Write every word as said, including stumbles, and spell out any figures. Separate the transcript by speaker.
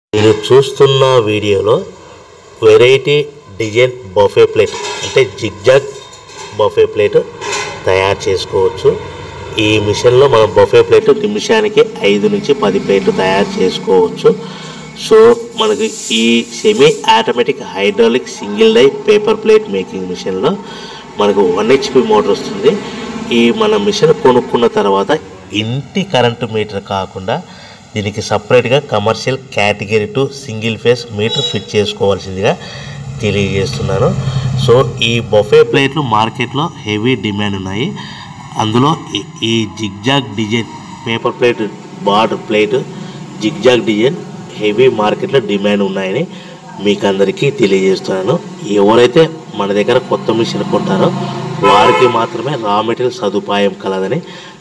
Speaker 1: మీరు చూస్తున్న వీడియోలో వెరైటీ డిజైన్ బఫే ప్లేట్ అంటే జిగ్జాగ్ బఫే ప్లేట్ తయారు చేసుకోవచ్చు. ఈ మిషన్లో మనం బఫే ప్లేట్ నిమిషానికి ఐదు నుంచి పది ప్లేట్లు తయారు చేసుకోవచ్చు. సో మనకి ఈ semi automatic hydraulic single die paper plate making మిషన్లో మనకు వన్ హెచ్పి మోటార్ వస్తుంది. ఈ మన మిషన్ కొనుక్కున్న తర్వాత ఇంటి కరెంటు మీటర్ కాకుండా దీనికి సపరేట్గా commercial category two single phase meter fit చేసుకోవాల్సిందిగా తెలియజేస్తున్నాను. సో ఈ బఫే ప్లేట్లు మార్కెట్లో హెవీ డిమాండ్ ఉన్నాయి. అందులో ఈ zigzag design paper plate border plate zigzag design heavy మార్కెట్లో డిమాండ్ ఉన్నాయని మీకు అందరికీ తెలియజేస్తున్నాను. ఎవరైతే మన దగ్గర కొత్త మిషన్ కొంటారో వారికి మాత్రమే రా మెటీరియల్ సదుపాయం కలదని